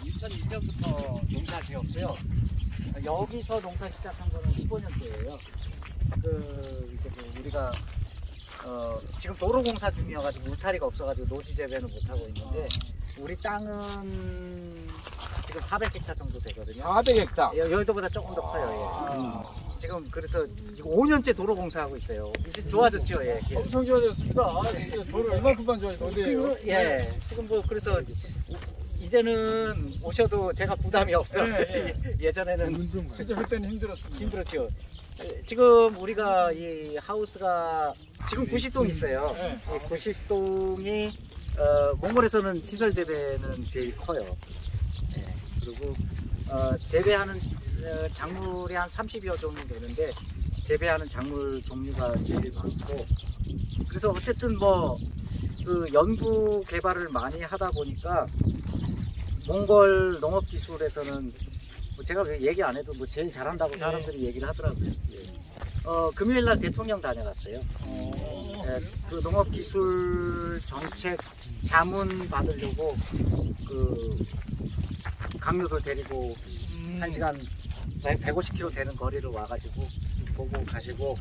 2001년부터 농사 지었고요. 여기서 농사 시작한 거는 15년째예요. 이제 우리가 지금 도로 공사 중이어가지고 울타리가 없어가지고 노지 재배는 못 하고 있는데 우리 땅은 지금 400헥타 정도 되거든요. 400헥타. 여의도보다 조금 더 커요. 예. 지금 그래서 지금 5년째 도로 공사하고 있어요. 이제 좋아졌죠, 예. 엄청 좋아졌습니다. 도로 이만큼만 좋아졌는데 어디예요? 예. 지금 뭐 그래서 이제는 오셔도 제가 부담이 없어요. 예전에는 진짜 그때는 힘들었습니다. 힘들었죠. 지금 우리가 이 하우스가 지금 90동 있어요. 이 90동이 몽골에서는 시설 재배는 제일 커요. 네. 그리고 재배하는 작물이 한 30여 종이 되는데 재배하는 작물 종류가 제일 많고 그래서 어쨌든 뭐 그 연구 개발을 많이 하다 보니까 몽골 농업 기술에서는 제가 얘기 안 해도 뭐 제일 잘한다고 사람들이 얘기를 하더라고요. 금요일날 대통령 다녀갔어요. 그 농업기술 정책 자문 받으려고 그 강요들 데리고 1시간 150km 되는 거리를 와가지고 보고 가시고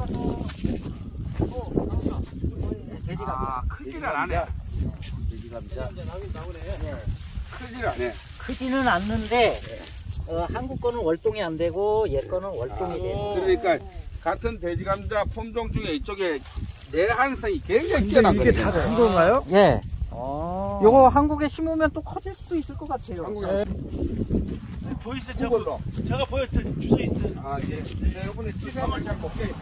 돼지감자. 크지는 않네. 돼지감자. 크지는 않네. 크지는 않는데 한국 거는 월동이 안 되고 얘 거는 월동이 돼요. 그러니까 같은 돼지 감자 품종 중에 이쪽에 내한성이 굉장히 뛰어나거든요. 이게 다 큰 건가요? 예. 요거 한국에 심으면 또 커질 수도 있을 것 같아요. 한국에 보이세요? 제가 보여드릴 주소 있어요. 아, 예. 네, 이번에 치사만 잡고 올게요.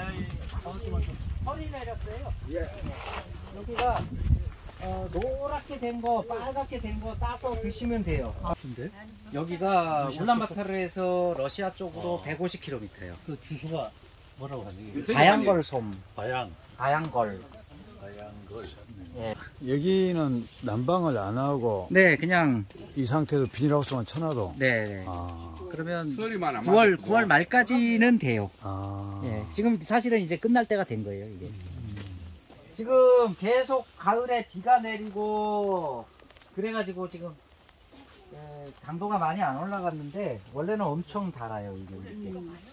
설이 내렸어요. 예. 여기가 노랗게 된 거, 빨갛게 된 거 따서 드시면 돼요. 여기가 울란바토르에서 러시아 쪽으로 150km예요. 그 주소가 뭐라고 하니? 바양걸 솜. 바양. 바양걸. 예. 여기는 난방을 안 하고 네, 그냥 이 상태로 비닐하우스만 쳐놔도 네. 아, 그러면 소리만 안 9월 말까지는 돼요. 아. 예. 지금 사실은 이제 끝날 때가 된 거예요, 이게. 지금 계속 가을에 비가 내리고 그래가지고 지금 당도가 많이 안 올라갔는데 원래는 엄청 달아요, 이게.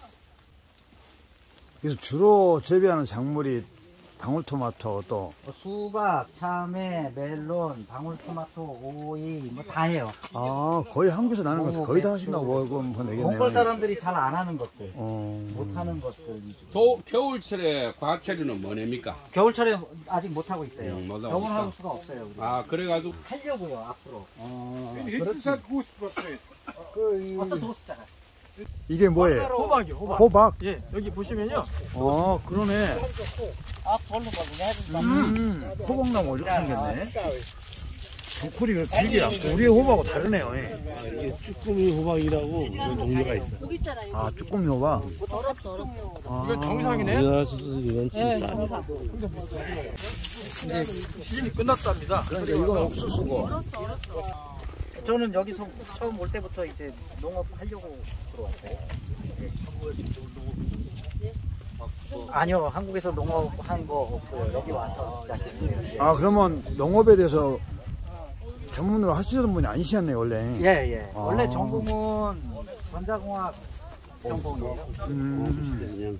그래서 주로 재배하는 작물이 방울토마토 또 수박, 참외, 멜론, 방울토마토, 오이 뭐 다 해요. 아, 거의 한국에서 나는 것 거의 다 하신다고 보면 되겠네요. 몽골 사람들이 잘 안 하는 것들, 어. 못 하는 것들 위주. 겨울철에 과학체류는 뭐냅니까? 겨울철에 아직 못 하고 있어요. 못 하고 겨울 있다. 할 수가 없어요. 우리가. 아, 그래가지고 하려고요 앞으로. 어떤 도스자가. 이게 뭐예요? 호박이요, 호박. 호박? 예, 여기 보시면요. 그러네. 앞걸로 먹으면 해준다. 호박나무 이렇게 생겼네. 덩쿨이 되게 얇고 우리의 호박하고 다르네요. 이게 쭈꾸미 호박이라고 그런 종류가 있어요. 아, 쭈꾸미 호박. 이거 정상이네. 우리나라에서도 이런 싸. 이제 시즌이 끝났답니다. 그러니까 이건 옥수수고. 저는 여기서 처음 올 때부터 이제 농업 하려고 들어왔어요. 아니요, 한국에서 농업한 거 없고요. 여기 와서 시작했어요. 아, 그러면 농업에 대해서 전문으로 하시던 분이 아니셨네요, 원래. 예. 아. 원래 전공은 전자공학 전공이에요.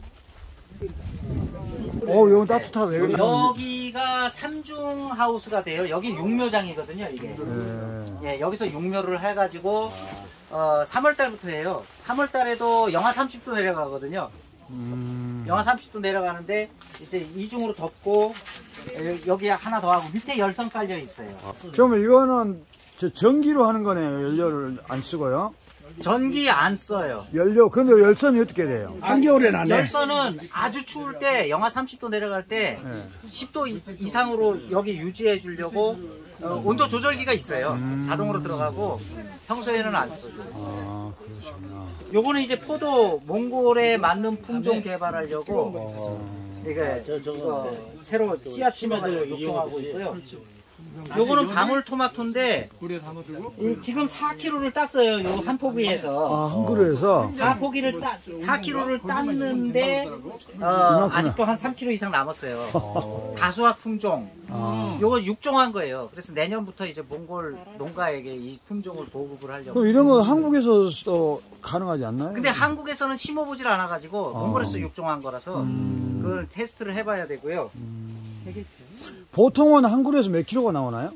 이건 따뜻하네. 여기가 삼중 하우스가 돼요. 여기 육묘장이거든요, 이게. 예, 여기서 육묘를 해가지고 3월달부터 해요. 3월달에도 영하 30도 내려가거든요. 영하 30도 내려가는데 이제 이중으로 덮고 여기 하나 더 하고 밑에 열선 깔려 있어요. 그러면 이거는 전기로 하는 거네요. 연료를 안 쓰고요. 전기 안 써요. 연료, 근데 열선이 어떻게 돼요? 한겨울엔 안 해. 열선은 아주 추울 때 영하 30도 내려갈 때 10도 이상으로 여기 유지해 주려고 온도 조절기가 있어요. 자동으로 들어가고 평소에는 안 쓰고. 아, 그렇구나. 요거는 이제 포도 몽골에 맞는 품종 개발하려고 이게 이거 새로 씨앗 심어가지고 육종하고 있고요. 요거는 방울토마토인데 지금 4kg를 땄어요. 요 한 포기에서. 한 그루에서 4kg를 땄는데 아직도 한 3kg 이상 남았어요. 다수학 품종. 요거 육종한 거예요. 그래서 내년부터 이제 몽골 농가에게 이 품종을 보급을 하려고. 그럼 이런 거 한국에서도 가능하지 않나요? 근데 한국에서는 심어보질 않아가지고 몽골에서 육종한 거라서 그걸 테스트를 해봐야 되고요. 보통은 한 그루에서 몇 킬로가 나오나요?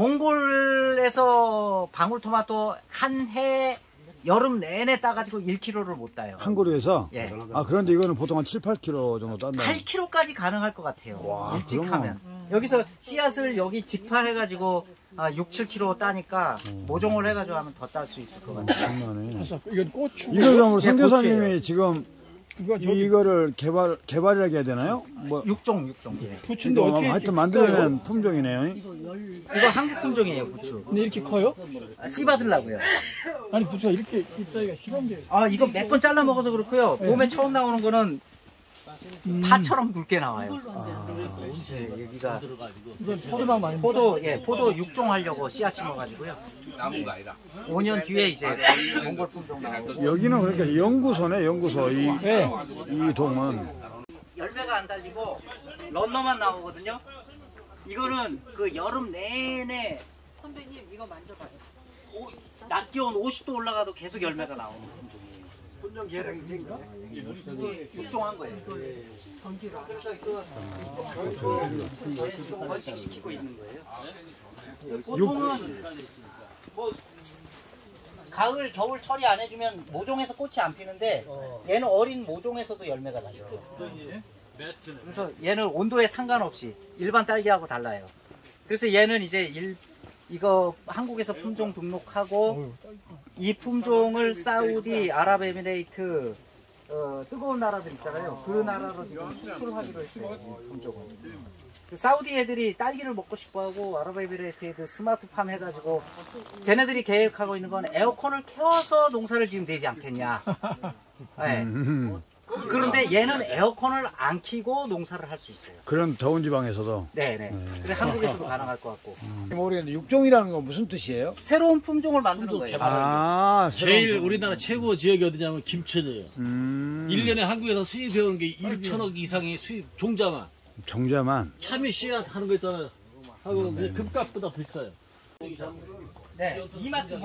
몽골에서 방울토마토 한 해 여름 내내 따가지고 1kg를 못 따요. 한 그루에서? 예. 그런데 이거는 보통 한 7, 8킬로 정도 딴다. 8kg까지 가능할 것 같아요. 일찍 하면. 여기서 씨앗을 여기 직파해가지고 6, 7kg 따니까 모종을 해가지고 하면 더 딸 수 있을 것 같아요. 장난해. 이건 고추. 이걸 그럼 예, 선교사님이 고추예요. 지금 이거를 개발이라고 해야 되나요? 뭐 육종. 예. 부추인데 이거 어떻게 하여튼 만들어낸 품종이네요. 이거 한국 품종이에요, 부추. 근데 이렇게 커요? 씨 받으려고요. 아니 부추가 이렇게 잎사이가 심한데. 이거 몇 번 잘라 먹어서 그렇고요. 몸에 처음 나오는 거는 파처럼 굵게 나와요. 여기가 이건 포도당 많이. 포도 육종하려고 씨앗 심어가지고요. 나무가 아니라. 5년 뒤에 이제 몽골 품종 나오고. 여기는 그러니까 연구소네, 연구소. 이 동은. 열매가 안 달리고 런너만 나오거든요. 이거는 그 여름 내내 선배님 이거 만져봐요. 낮 기온 50도 올라가도 계속 열매가 나오는 품종이에요. 분명 계량인가? 육종한 거예요. 그래서 좀 번식시키고 있는 거예요. 보통은 뭐 가을, 겨울 처리 안 해주면 모종에서 꽃이 안 피는데 얘는 어린 모종에서도 열매가 나요. 그래서 얘는 온도에 상관없이 일반 딸기하고 달라요. 그래서 얘는 이제 이거 한국에서 품종 등록하고 이 품종을 사우디, 아랍에미레이트, 뜨거운 나라들 있잖아요. 그 나라로 지금 수출하기로 했어요. 이 품종을. 그 사우디 애들이 딸기를 먹고 싶어하고 아랍에미레이트 애들 스마트팜 해가지고 걔네들이 계획하고 있는 건 에어컨을 켜서 농사를 지으면 되지 않겠냐. 네. 그런데 얘는 에어컨을 안 켜고 농사를 할 수 있어요. 그런 더운 지방에서도. 네네. 근데 한국에서도 가능할 것 같고. 모르겠는데 육종이라는 건 무슨 뜻이에요? 새로운 품종을 만드는 거예요. 제일 우리나라 최고 지역이 어디냐면 김천이에요. 1년에 한국에서 수입해오는 게 1천억 이상의 수입 종자만. 종자만. 참외 씨앗 하는 거 있잖아요. 하고 금값보다 비싸요. 네. 이마트.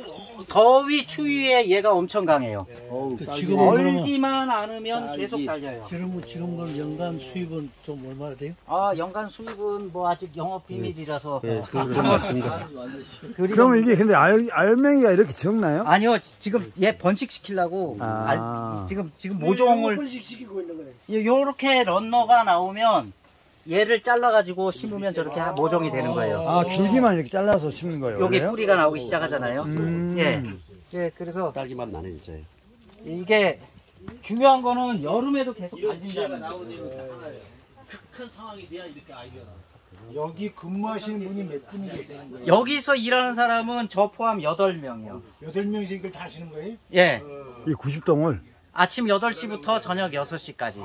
더위 추위에 얘가 엄청 강해요. 지금 얼지만 않으면 계속 달려요. 지금 그럼 연간 수입은 좀 얼마나 돼요? 연간 수입은 뭐 아직 영업 비밀이라서. 맞습니다. 그러면 이게 근데 알맹이가 이렇게 적나요? 아니요, 지금 얘 번식시키려고 지금 모종을 번식시키고 있는 거네. 요렇게 런너가 나오면 얘를 잘라가지고 심으면 저렇게 모종이 되는 거예요. 줄기만 이렇게 잘라서 심는 거예요. 여기 원래요? 뿌리가 나오기 시작하잖아요. 예, 그래서 딸기 맛 나네 진짜. 이게 중요한 거는 여름에도 계속 달린다는 거예요. 극한 상황이 돼야 이렇게 아이디어가 나와요. 여기 근무하시는 분이 몇 분이 계세요? 여기서 일하는 사람은 저 포함 8명이요. 8명이서 이걸 다 하시는 거예요? 예. 이 90동을? 아침 8시부터 저녁 6시까지.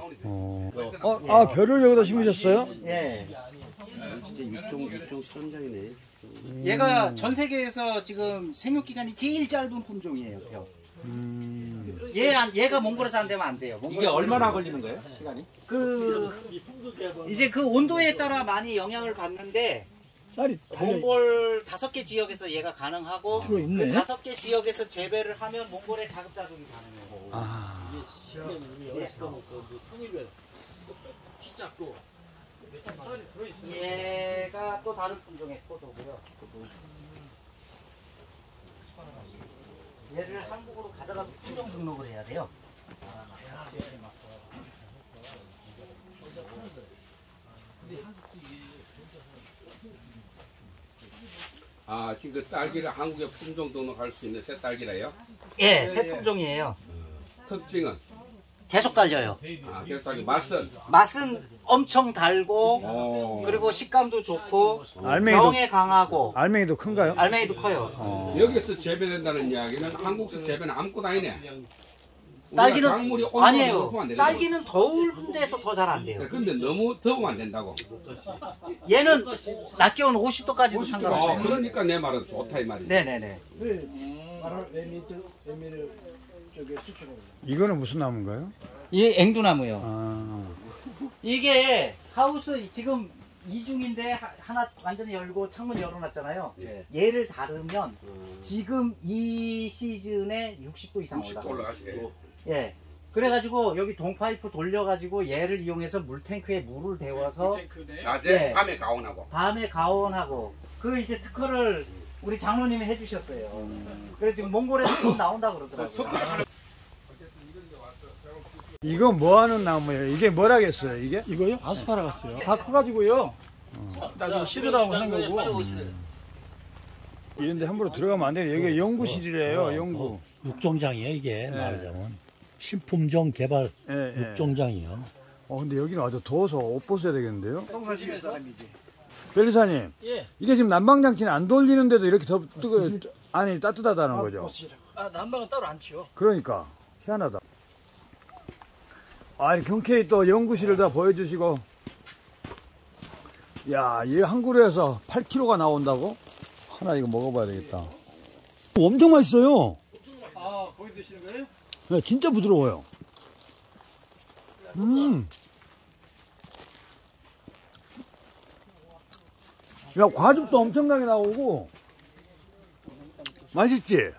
벼를 여기다 심으셨어요? 예. 진짜 육종 수전장이네. 얘가 전 세계에서 지금 생육 기간이 제일 짧은 품종이에요, 벼. 얘가 몽골에서 안 되면 안 돼요. 이게 얼마나 걸리는 거예요? 시간이? 이제 그 온도에 따라 많이 영향을 받는데 쌀이 달려. 몽골 5개 지역에서 얘가 가능하고 그 있네. 5개 지역에서 재배를 하면 몽골에 자급자족이 가능해요. 얘가 또 다른 품종의 포도고요. 얘를 한국으로 가져가서 품종 등록을 해야 돼요. 지금 그 딸기를 한국에 품종 등록할 수 있는 새 딸기래요? 예, 새 품종이에요. 특징은? 계속 달려요. 계속 딸기. 맛은? 맛은 엄청 달고 그리고 식감도 좋고 병에 강하고 알맹이도 큰가요? 알맹이도 커요. 여기서 재배된다는 이야기는 한국에서 재배는 아무것도 아니네. 딸기는 작물이 온도가 아니에요. 높으면 안 되는 딸기는 더운 데서 더 잘 안 돼요. 근데 너무 더우면 안 된다고. 얘는 낮 기온 50도까지도 상관없어요. 그러니까 내 말은 좋다 이 말이야. 네네네. 이거는 무슨 나무인가요? 이게 앵두나무요. 아, 이게 하우스 지금 이중인데 하나 완전히 열고 창문 열어놨잖아요. 예. 얘를 다르면 지금 이 시즌에 60도 이상 60도 올라가요. 올라가시게. 예. 그래가지고 여기 동파이프 돌려가지고 얘를 이용해서 물탱크에 물을 데워서 낮에 예. 밤에 가온하고. 밤에 가온하고 그 이제 특허를 우리 장로님이 해주셨어요. 그래서 지금 몽골에서 좀 나온다 그러더라고요. 이거 뭐 하는 나무예요? 이게 뭐라겠어요, 이게? 이거요? 아스파라거스요. 다 커가지고요. 나중에 시드라고 하는 거고. 이런데 함부로 들어가면 안 돼요. 여기가 연구실이래요, 연구. 육종장이에요, 이게 말하자면. 신품종 개발 예, 예. 육종장이요. 근데 여기는 아주 더워서 옷 벗어야 되겠는데요? 성사시의 사람이지. 변리사님, 예. 이게 지금 난방장치는 안 돌리는데도 이렇게 아니, 따뜻하다는 거죠? 아, 난방은 따로 안 치요. 그러니까, 희한하다. 아니, 경쾌히 또 연구실을 다 보여주시고. 야, 얘 한 그루에서 8kg가 나온다고? 하나 이거 먹어봐야 되겠다. 엄청 맛있어요. 아, 거기 드시는 거예요? 네, 진짜 부드러워요. 야, 과즙도 엄청나게 나오고. 맛있지?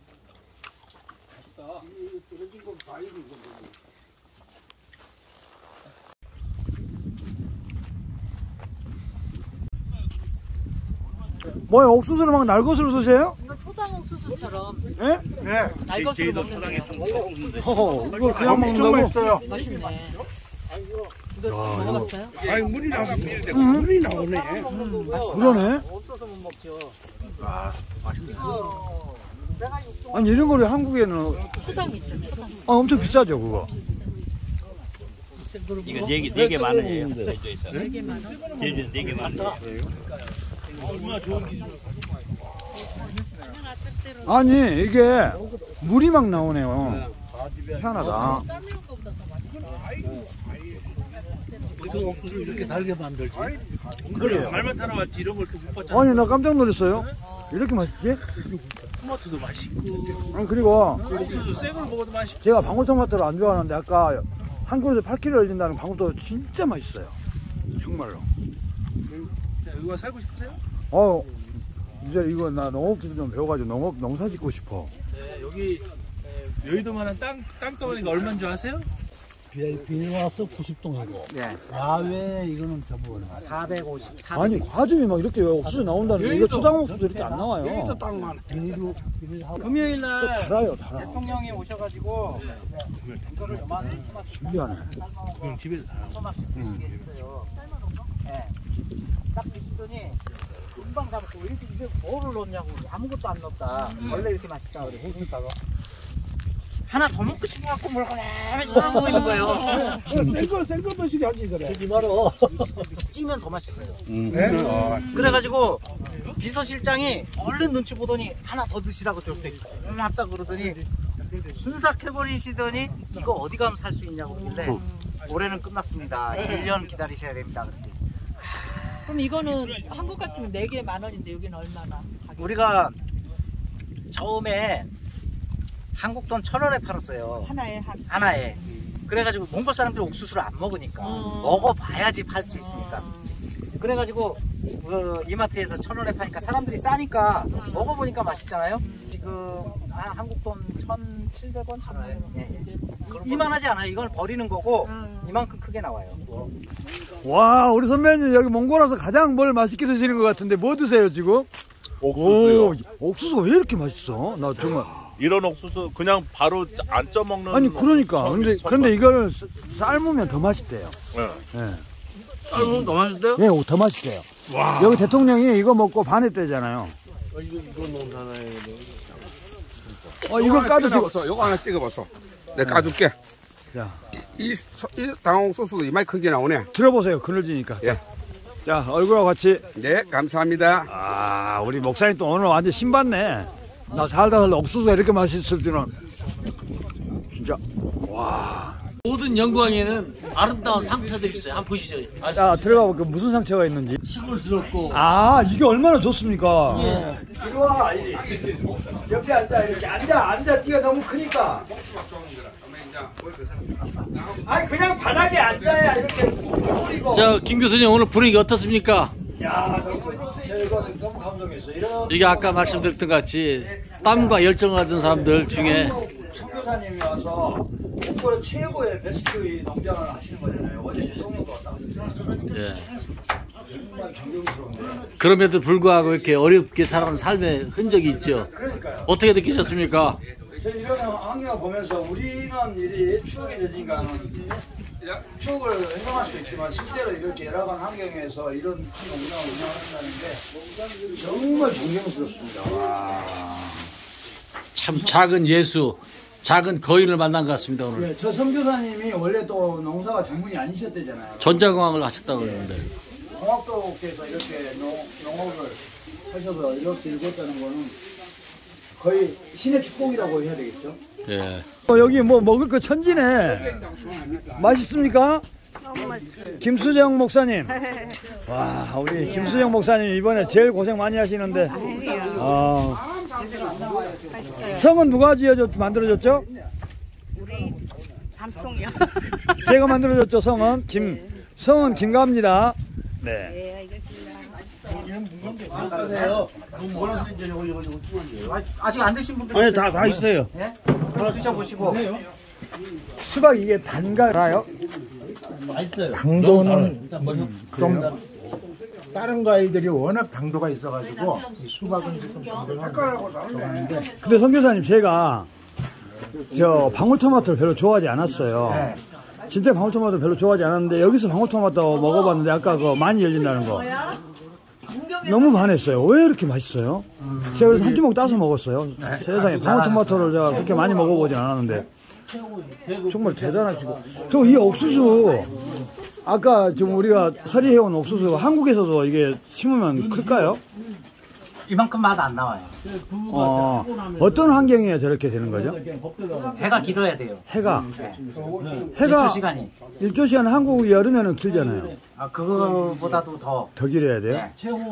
뭐야, 옥수수를 막 날것으로 쓰세요? 이거 초당 옥수수처럼 예? 네. 날것으로 먹는 허허, 이걸 그냥 먹는다고? 맛있어요. 맛있네. 이거 먹어봤어요? 아니 물이 나서 물이 나오네. 그러네. 없어서 못 먹죠. 아니, 이런 거를 한국에는. 초당 있죠, 초당. 엄청 비싸죠, 그거. 이거 4개 만 원이에요. 4개 만 원? 제주는 4개 만 원. 아니, 이게 물이 막 나오네요. 희한하다. 그 옥수수 이렇게 달게 만들지. 그래요. 말만 타러 왔지 이런 걸 또 못 봤잖아. 아니, 나 깜짝 놀랐어요. 이렇게 맛있지? 토마토도 맛있고. 아니, 그리고 옥수수 생걸 먹어도 맛있고. 제가 방울토마토를 안 좋아하는데 아까 한 그릇에 8kg 열린다는 방울토마토 진짜 맛있어요. 정말로. 이거 살고 싶으세요? 이제 이거 나 농업기술 좀 배워가지고 농사 짓고 싶어. 네, 여기 여의도만한 땅덩어리가 얼마인 줄 아세요? 비닐하우스 90동이고 네. 야외 이거는 전부 450, 아니, 과즙이 막 이렇게 옥수수 나온다는 게 이거 초당 옥수수 이렇게 안 나와요. 금요일 날 달아요, 달아. 대통령이 오셔가지고 이거를 요만한 신기하네. 그냥 집에서 다 토마스 드시게 했어요. 네. 딱 드시더니 금방 잡았고 왜 이렇게 이제 뭐를 넣냐고 아무것도 안 넣었다. 원래 이렇게 맛있다 그래. 그러니까 하나 더 먹고 싶어갖고 뭘 하나 쳐다보고 있는 거예요. 생거 드시게 하지, 그래. 하지 말어. 찌면 더 맛있어요. 그래가지고 비서실장이 얼른 눈치 보더니 하나 더 드시라고 저렇게 고맙다 그러더니 순삭해버리시더니 이거 어디 가면 살 수 있냐고 그러길래 올해는 끝났습니다. 1년 기다리셔야 됩니다. 그랬더니 그럼 이거는 한국 같으면 4개 만 원인데 여기는 얼마나? 가격이? 우리가 처음에 한국 돈 1,000원에 팔았어요. 하나에. 그래가지고 몽골 사람들이 옥수수를 안 먹으니까 먹어봐야지 팔 수 있으니까. 그래가지고 그 이마트에서 1,000원에 파니까 사람들이 싸니까 먹어보니까 맛있잖아요. 지금 한국 돈 1,700원 하나에. 이만하지 않아요. 이건 버리는 거고 이만큼 크게 나와요. 와, 우리 선배님 여기 몽골 와서 가장 뭘 맛있게 드시는 것 같은데 뭐 드세요, 지금? 옥수수요. 옥수수가 왜 이렇게 맛있어? 나 정말. 이런 옥수수 그냥 바로 안 쪄먹는. 아니, 그러니까. 그런데 이걸 삶으면 더 맛있대요. 네. 예. 삶으면 더 맛있대요? 예, 더 맛있대요. 여기 대통령이 이거 먹고 반했대잖아요. 이거 농사나요. 이거 까도 요거 하나 찍어봤어. 내가 까줄게. 자, 이 당옥소스도 이마이 큰 게 나오네. 들어보세요. 그늘지니까. 예. 자, 얼굴하고 같이. 네, 감사합니다. 우리 목사님 또 오늘 완전 신받네. 나 살다 옥수수가 이렇게 맛있을 줄은. 진짜. 와. 모든 영광에는 아름다운 상처들이 있어요. 한번 보시죠. 자, 들어가 볼게요. 무슨 상처가 있는지. 시골스럽고. 아, 이게 얼마나 좋습니까? 이리 와, 이리. 옆에 앉아, 이렇게 앉아. 뛰가 너무 크니까. 아니, 그냥 바닥에 앉아야 이렇게 뿌리고. 자, 김 교수님 오늘 분위기 어떻습니까? 야, 제가 너무 감동했어. 이게 아까 말씀드렸던 것 같이 땀과 열정을 가진 사람들 중에 선교사님이 와서 몽골의 최고의 베스트 농장을 하시는 거잖아요. 어제 대통령도 왔다 갔어요. 예. 정말 존경스러운데요. 그럼에도 불구하고 이렇게 어렵게 살아가는 삶의 흔적이 있죠. 그러니까요. 어떻게 느끼셨습니까? 저 이런 환경을 보면서 우리는 일이 추억이 되니까 추억을 행동할 수 있지만 실제로 이렇게 열악한 환경에서 이런 농장을 운영한다는 게 정말 존경스럽습니다. 와. 참 작은 예수, 작은 거인을 만난 것 같습니다 오늘. 네, 저 선교사님이 원래 또 농사가 전문이 아니셨대잖아요. 전자공학을 하셨다고 그러는데. 공학도께서 이렇게 농업을 하셔서 이렇게 이겼다는 거는 거의 신의 축복이라고 해야 되겠죠? 예. 여기 뭐 먹을 거 천지네. 맛있습니까? 너무 맛있어요. 김수정 목사님. 와, 우리 김수정 목사님 이번에 제일 고생 많이 하시는데. 성은 누가 만들어줬죠? 우리 삼총이요. 제가 만들어줬죠. 성은 김가입니다. 네. 네, 알겠습니다. 아직 안 드신 분들 아니 다 있어요. 예? 하나 드셔보시고. 수박 이게 단가요? 당도는 좀 다른 과일들이 워낙 당도가 있어가지고 수박은 조금 당도가 적었는데. 근데 선교사님 제가 저 방울토마토를 별로 좋아하지 않았어요. 진짜 방울토마토 별로 좋아하지 않았는데 여기서 방울토마토 먹어봤는데 아까 그 많이 열린다는 거 너무 반했어요. 왜 이렇게 맛있어요? 제가 그래서 한 주먹 따서 먹었어요. 세상에 방울토마토를 제가 그렇게 많이 먹어보진 않았는데 정말 대단하시고 또 이 옥수수 아까 지금 우리가 서리해온 옥수수 한국에서도 이게 심으면 클까요? 이만큼 맛 안 나와요. 어떤 환경이에요 저렇게 되는 거죠? 해가 길어야 돼요. 해가 일조 시간이. 일조 시간 한국 여름에는 길잖아요. 아, 그거보다도 더 길어야 돼요?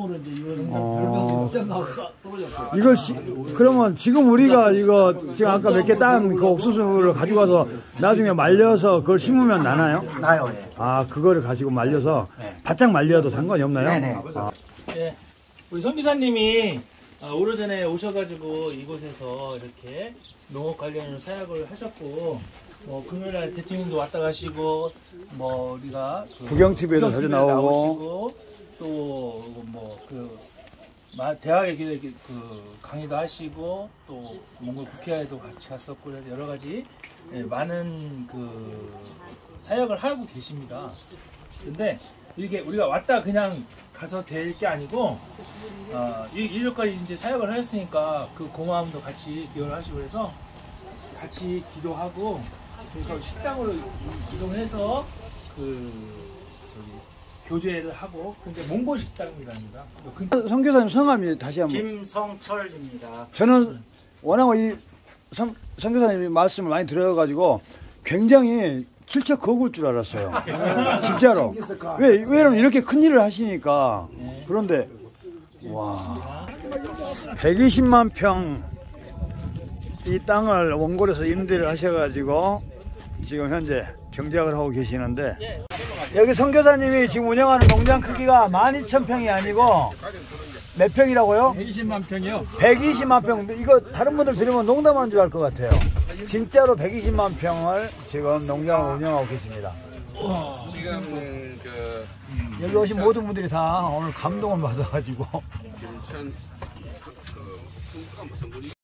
이걸 그러면 지금 우리가 이거 지금 아까 몇 개 딴 그 옥수수를 가지고 가서 나중에 말려서 그걸 심으면 나나요? 나요. 예. 아, 그거를 가지고 말려서 바짝 말려도 상관이 없나요? 네네. 네. 우리 선교사님이 오래전에 오셔가지고 이곳에서 이렇게 농업 관련 사역을 하셨고, 뭐 금요일날 대통령도 왔다 가시고, 뭐 우리가 구경 TV에도 자주 나오고, 또 뭐 대학에 그 강의도 하시고, 또 몽골 국회에도 같이 갔었고, 여러 가지 많은 그 사역을 하고 계십니다. 근데 이게 우리가 왔다 그냥 가서 될 게 아니고, 이렇게까지 이제 사역을 하셨으니까 그 고마움도 같이 기여를 하시고 그래서 같이 기도하고, 그래서 식당으로 이동해서 교제를 하고, 근데 몽골 식당이랍니다. 선교사님 성함이 다시 한번. 김성철입니다. 저는 워낙 이 선교사님이 말씀을 많이 들어가지고 굉장히 질척 거구일 줄 알았어요. 진짜로. 왜냐면 이렇게 큰 일을 하시니까. 그런데 와, 120만 평 이 땅을 원골에서 임대를 하셔가지고 지금 현재 경작을 하고 계시는데, 여기 선교사님이 지금 운영하는 농장 크기가 12,000평이 아니고 몇 평이라고요? 120만 평이요. 120만 평. 이거 다른 분들 들으면 농담하는 줄 알 것 같아요. 진짜로 120만 평을 지금 농장을 운영하고 계십니다. 지금 여기 오신 모든 분들이 다 오늘 감동을 받아가지고. 무슨 분이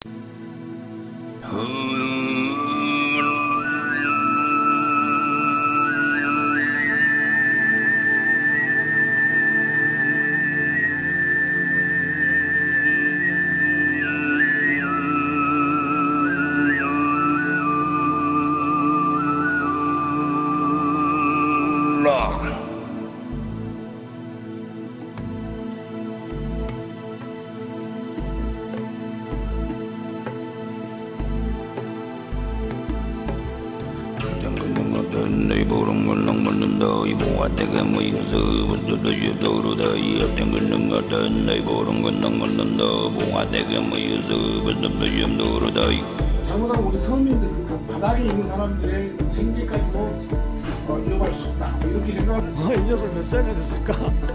내 보는 건 넘는다 이 보아대가 뭐여서 무슨도 싶도로다 이 어떤 건 같은 내 보는 건 넘는다 보아대가 뭐여서 무슨도 싶도로다 잘못하면 우리 서민들 그 바닥에 있는 사람들의 생계까지 위협할 수 없다 이렇게 생각을 이 녀석 몇 살이나 됐을까?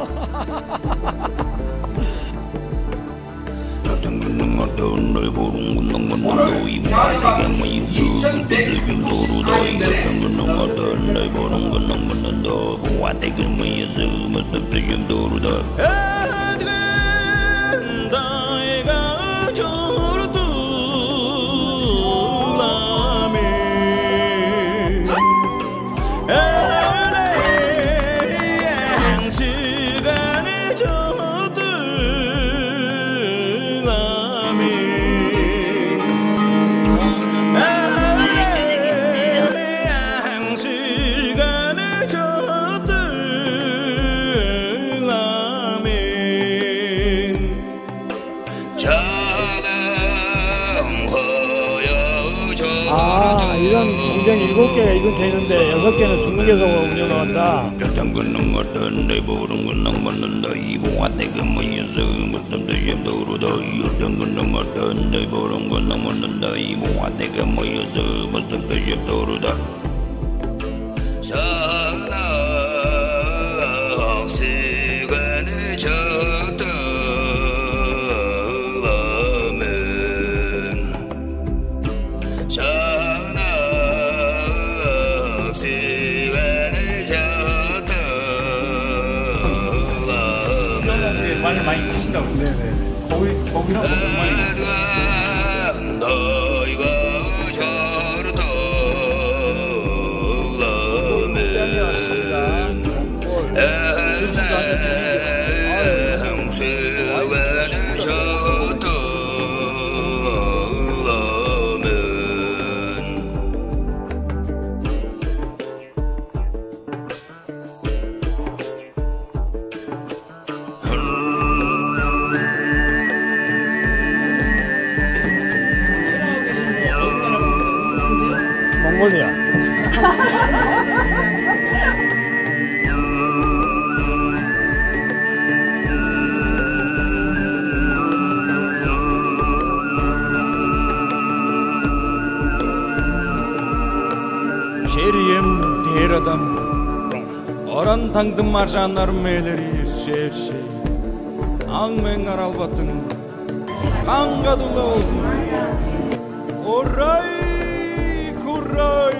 어떤 건 같은 내 보는 건 넘는다 이 보아대가 뭐여서 무슨도 싶도로다 어떤 건 같은 내 보는 건 넘는다 보아대가 뭐여서 무슨도 싶도로다 이런 공장이 7개가 이건 되는데 6개는 중국에서 운영한다. 걷는 것은 내 보는 건 넘는다 이 보아대가 뭐여서 무슨 뜻이도로다 어떤 걷는 것은 내 보는 건 넘는다 이 보아대가 뭐여서 무슨 뜻이도로다 산악 시간을 졌다 많이 드신다고. 네네. 거기랑 많이. 몽골이야. Şeriyem der adam Oran tangdım marjanlar meleri şer şey Ang men aralbatın Kanga dula olsun Oray kuray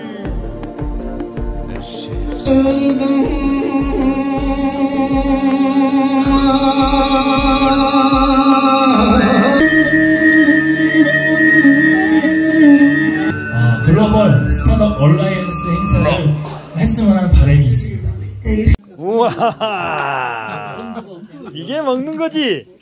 글로벌 스타트업 얼라이언스 행사를 했으면 하는 바람이 있습니다. 우와 이게 먹는 거지.